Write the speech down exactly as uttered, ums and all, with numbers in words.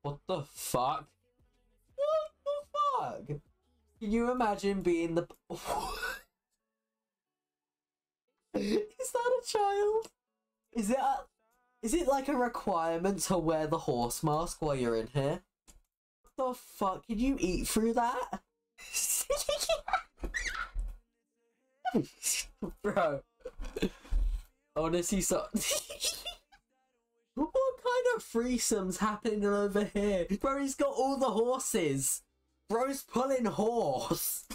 What the fuck? What the fuck? Can you imagine being the... Is that a child? Is it a... Is it like a requirement to wear the horse mask while you're in here? What the fuck? Can you eat through that? Bro. Honestly, so... What kind of threesome's happening over here? Bro, he's got all the horses. Bro's pulling horse.